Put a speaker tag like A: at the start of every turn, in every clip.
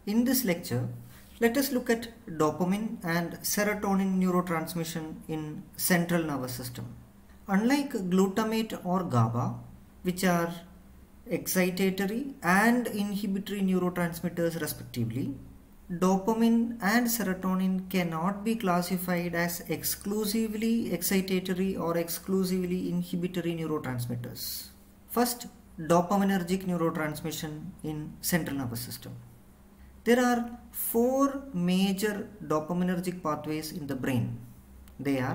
A: In this lecture, let us look at dopamine and serotonin neurotransmission in central nervous system. Unlike glutamate or GABA, which are excitatory and inhibitory neurotransmitters respectively, dopamine and serotonin cannot be classified as exclusively excitatory or exclusively inhibitory neurotransmitters. First, dopaminergic neurotransmission in central nervous system. There are four major dopaminergic pathways in the brain. They are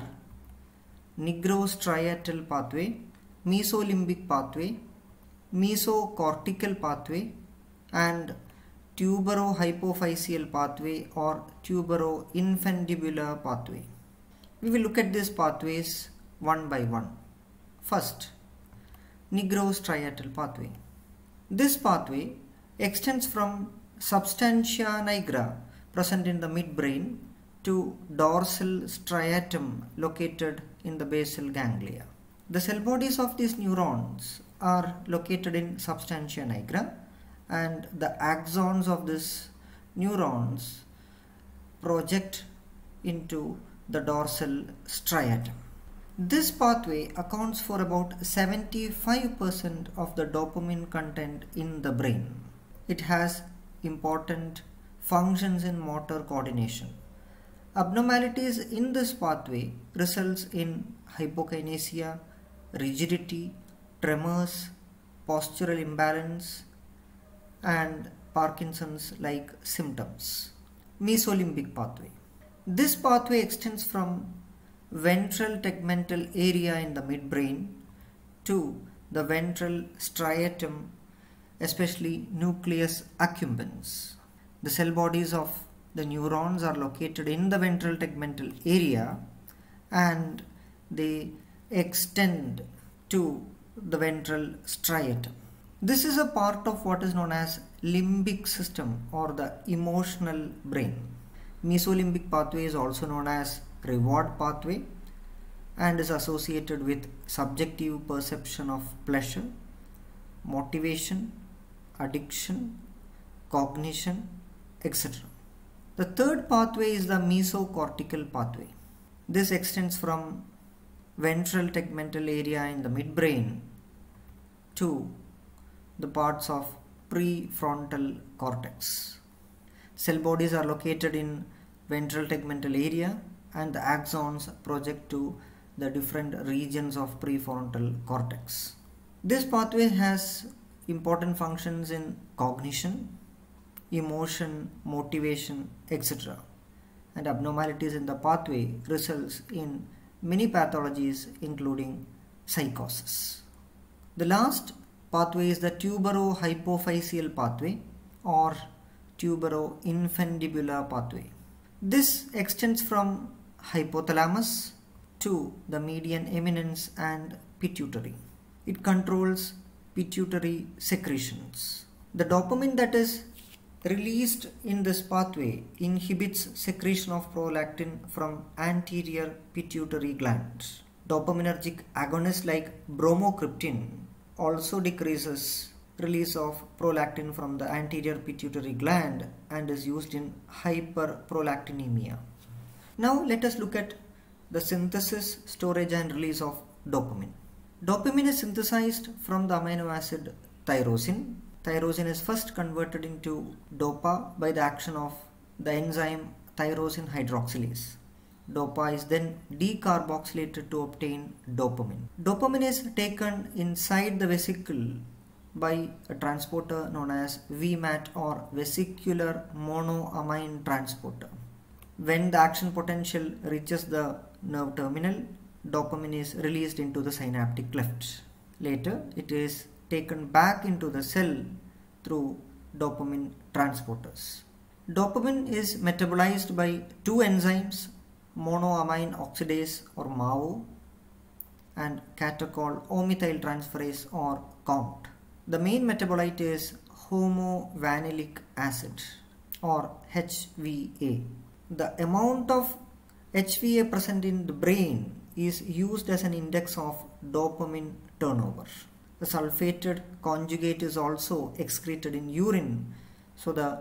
A: nigrostriatal pathway, mesolimbic pathway, mesocortical pathway, and tuberohypophyseal pathway or tuberoinfundibular pathway. We will look at these pathways one by one. First, nigrostriatal pathway. This pathway extends from substantia nigra present in the midbrain to dorsal striatum located in the basal ganglia. The cell bodies of these neurons are located in substantia nigra, and the axons of these neurons project into the dorsal striatum. This pathway accounts for about 75% of the dopamine content in the brain. It has important functions in motor coordination. Abnormalities in this pathway results in hypokinesia, rigidity, tremors, postural imbalance, and Parkinson's-like symptoms. Mesolimbic pathway. This pathway extends from ventral tegmental area in the midbrain to the ventral striatum, especially nucleus accumbens. The cell bodies of the neurons are located in the ventral tegmental area and they extend to the ventral striatum. This is a part of what is known as limbic system or the emotional brain. Mesolimbic pathway is also known as reward pathway and is associated with subjective perception of pleasure, motivation, addiction, cognition, etc. The third pathway is the mesocortical pathway. This extends from ventral tegmental area in the midbrain to the parts of prefrontal cortex. Cell bodies are located in ventral tegmental area and the axons project to the different regions of prefrontal cortex. This pathway has important functions in cognition, emotion, motivation, etc. And abnormalities in the pathway results in many pathologies including psychosis. The last pathway is the tuberohypophyseal pathway or tuberoinfundibular pathway. This extends from hypothalamus to the median eminence and pituitary. It controls pituitary secretions. The dopamine that is released in this pathway inhibits secretion of prolactin from anterior pituitary glands. Dopaminergic agonists like bromocriptine also decreases release of prolactin from the anterior pituitary gland and is used in hyperprolactinemia. Now let us look at the synthesis, storage and release of dopamine. Dopamine is synthesized from the amino acid tyrosine. Tyrosine is first converted into DOPA by the action of the enzyme tyrosine hydroxylase. DOPA is then decarboxylated to obtain dopamine. Dopamine is taken inside the vesicle by a transporter known as VMAT or vesicular monoamine transporter. When the action potential reaches the nerve terminal, dopamine is released into the synaptic clefts. Later, it is taken back into the cell through dopamine transporters. Dopamine is metabolized by two enzymes, monoamine oxidase or MAO and catechol O-methyl transferase or COMT. The main metabolite is homovanillic acid or HVA. The amount of HVA present in the brain is used as an index of dopamine turnover. The sulfated conjugate is also excreted in urine, so the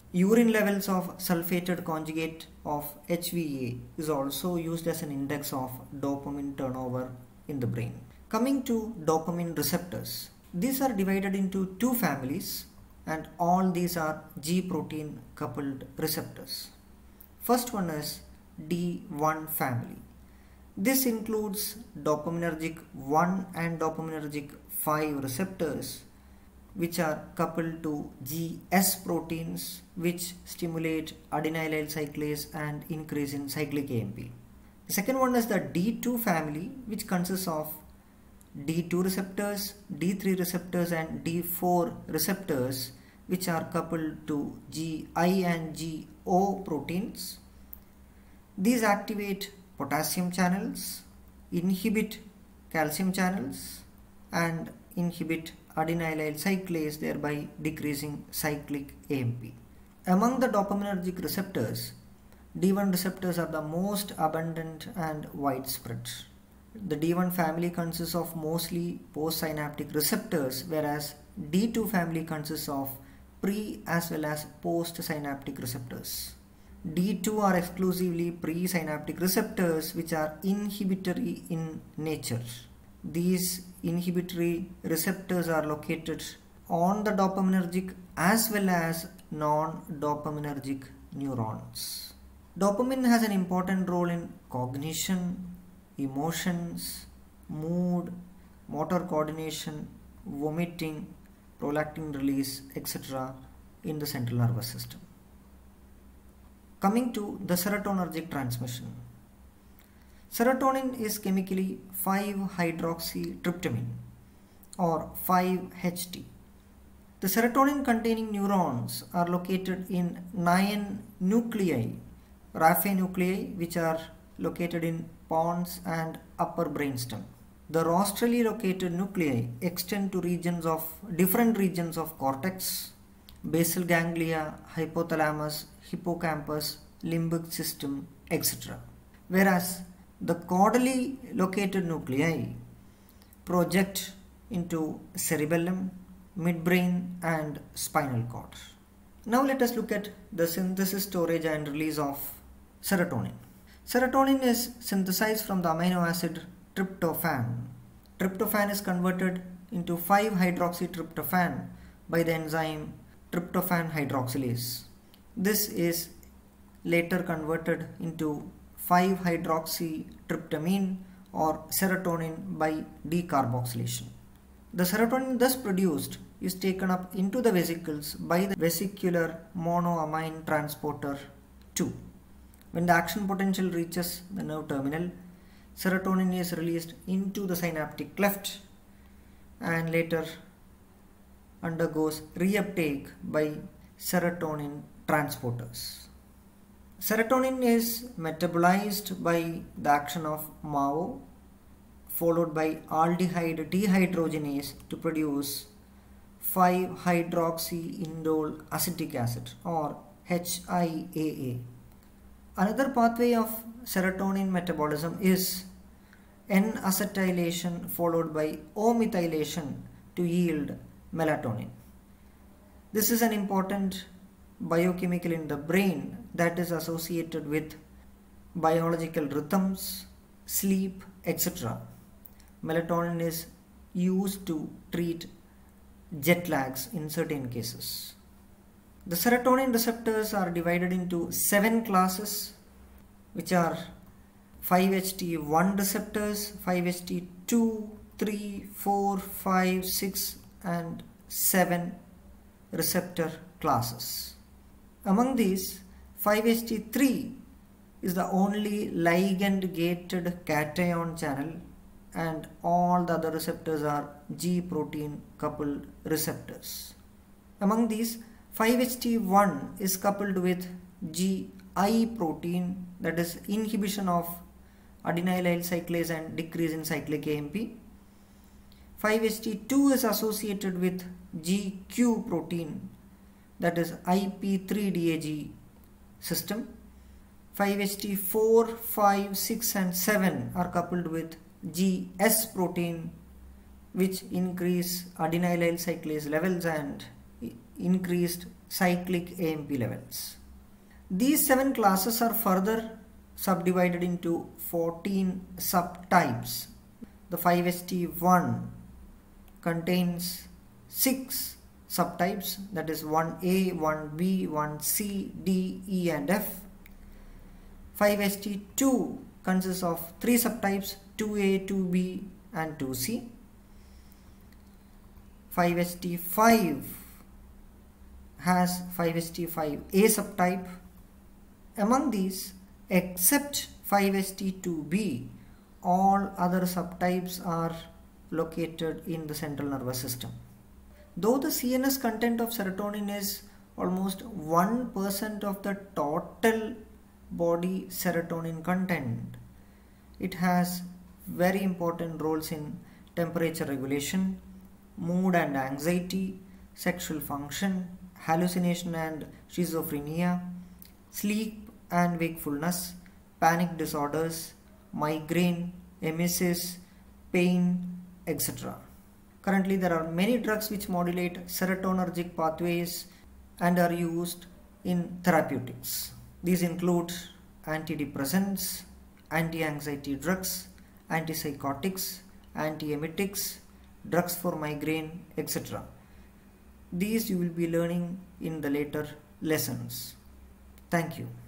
A: Urine levels of sulfated conjugate of HVA is also used as an index of dopamine turnover in the brain. Coming to dopamine receptors, these are divided into two families and all these are G protein coupled receptors. First one is D1 family. This includes dopaminergic 1 and dopaminergic 5 receptors which are coupled to GS proteins which stimulate adenylyl cyclase and increase in cyclic AMP. The second one is the D2 family, which consists of D2 receptors, D3 receptors and D4 receptors which are coupled to GI and GO proteins. These activate potassium channels, inhibit calcium channels and inhibit adenylyl cyclase, thereby decreasing cyclic AMP. Among the dopaminergic receptors, D1 receptors are the most abundant and widespread. The D1 family consists of mostly postsynaptic receptors, whereas D2 family consists of pre as well as postsynaptic receptors. D2 are exclusively presynaptic receptors which are inhibitory in nature. These inhibitory receptors are located on the dopaminergic as well as non-dopaminergic neurons. Dopamine has an important role in cognition, emotions, mood, motor coordination, vomiting, prolactin release, etc. in the central nervous system. Coming to the serotonergic transmission. Serotonin is chemically 5-hydroxytryptamine or 5-HT. The serotonin containing neurons are located in 9 nuclei, raphe nuclei, which are located in pons and upper brainstem. The rostrally located nuclei extend to different regions of cortex, basal ganglia, hypothalamus, hippocampus, limbic system, etc. Whereas the caudally located nuclei project into cerebellum, midbrain and spinal cord. Now let us look at the synthesis, storage and release of serotonin. Serotonin is synthesized from the amino acid tryptophan. Tryptophan is converted into 5-hydroxytryptophan by the enzyme tryptophan hydroxylase. This is later converted into 5-hydroxytryptamine or serotonin by decarboxylation. The serotonin thus produced is taken up into the vesicles by the vesicular monoamine transporter 2. When the action potential reaches the nerve terminal, serotonin is released into the synaptic cleft and later undergoes reuptake by serotonin transporters. Serotonin is metabolized by the action of MAO followed by aldehyde dehydrogenase to produce 5-hydroxyindole acetic acid or HIAA. Another pathway of serotonin metabolism is N-acetylation followed by O-methylation to yield melatonin. This is an important biochemical in the brain that is associated with biological rhythms, sleep, etc. Melatonin is used to treat jet lags in certain cases. The serotonin receptors are divided into 7 classes, which are 5-HT1 receptors, 5-HT2, 3, 4, 5, 6 and 7 receptor classes. Among these, 5-HT3 is the only ligand gated cation channel and all the other receptors are G protein coupled receptors. Among these, 5-HT1 is coupled with GI protein, that is inhibition of adenylyl cyclase and decrease in cyclic AMP. 5-HT2 is associated with GQ protein, that is IP3DAG system. 5-HT4, 5, 6 and 7 are coupled with GS protein, which increase adenylyl cyclase levels and increased cyclic AMP levels. These 7 classes are further subdivided into 14 subtypes. The 5-HT1 contains 6 subtypes, that is 1A, 1B, 1C, D, E and F. 5-HT2 consists of 3 subtypes, 2A, 2B and 2C. 5-HT5 has 5-HT5A subtype. Among these, except 5-HT2B, all other subtypes are located in the central nervous system. Though the CNS content of serotonin is almost 1% of the total body serotonin content, it has very important roles in temperature regulation, mood and anxiety, sexual function, hallucination and schizophrenia, sleep and wakefulness, panic disorders, migraine, emesis, pain, etc. Currently, there are many drugs which modulate serotonergic pathways and are used in therapeutics. These include antidepressants, anti-anxiety drugs, antipsychotics, antiemetics, drugs for migraine, etc. These you will be learning in the later lessons. Thank you.